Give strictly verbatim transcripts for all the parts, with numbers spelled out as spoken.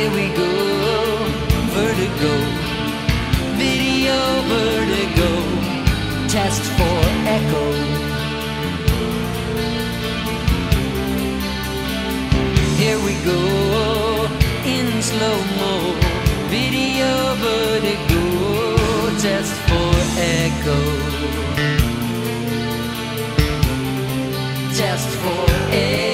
Here we go, vertigo, video vertigo, test for echo. Here we go, in slow-mo, video vertigo, test for echo. Test for echo.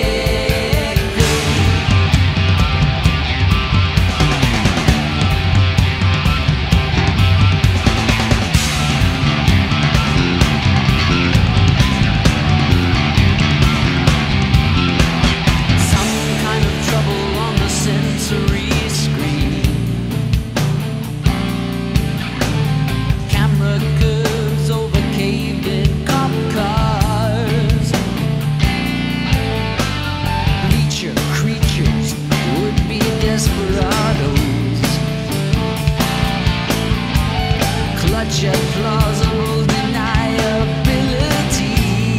Clutch at plausible deniability.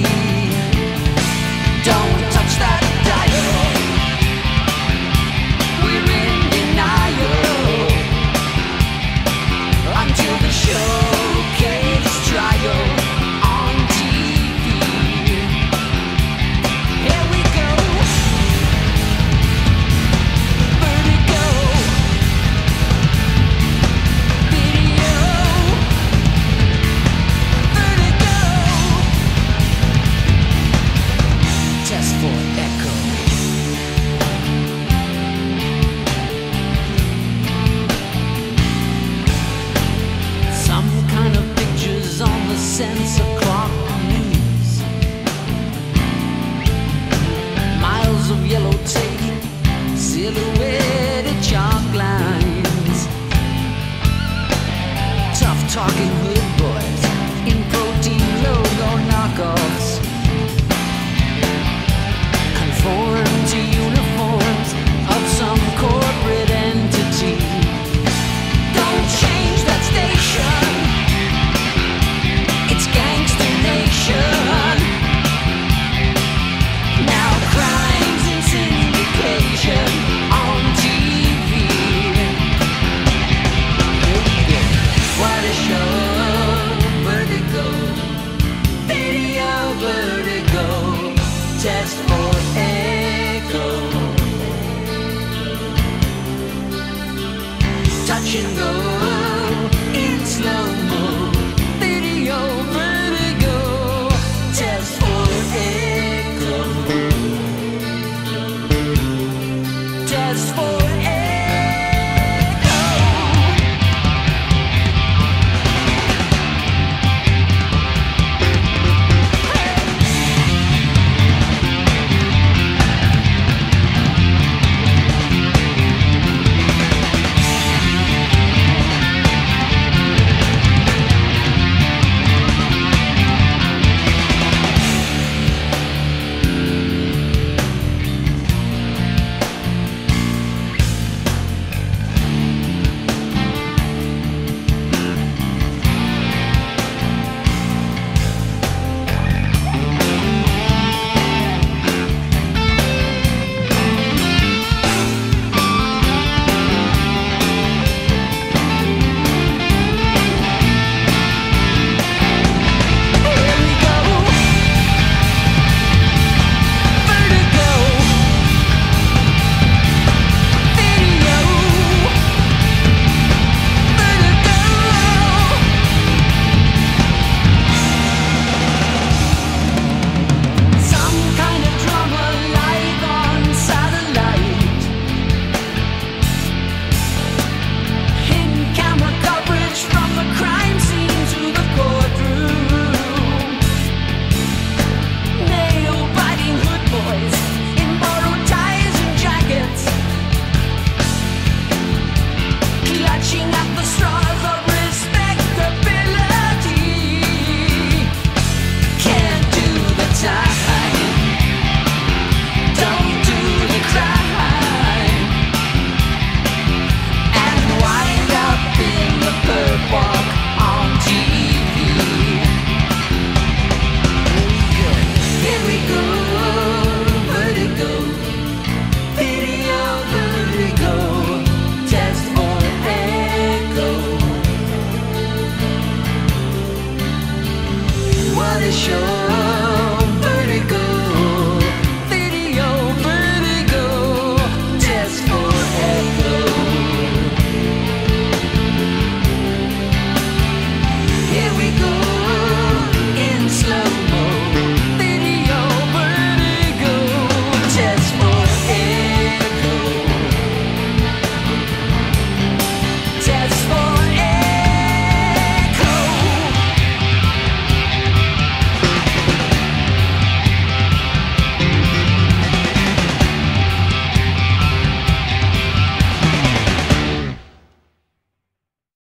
Don't touch that dial. We're in denial until the showcase trial on T V. Here we go. Vertigo. Video. Test for echo. Some kind of pictures on the sensor clock news. Miles of yellow tape, silhouetted chalk lines. Tough talking hood boys in protein logo knockoffs. Conform to uniforms of some corporate entity. Don't change that station. It's gangster nation. Now crimes and syndication on T V. What a show. shore.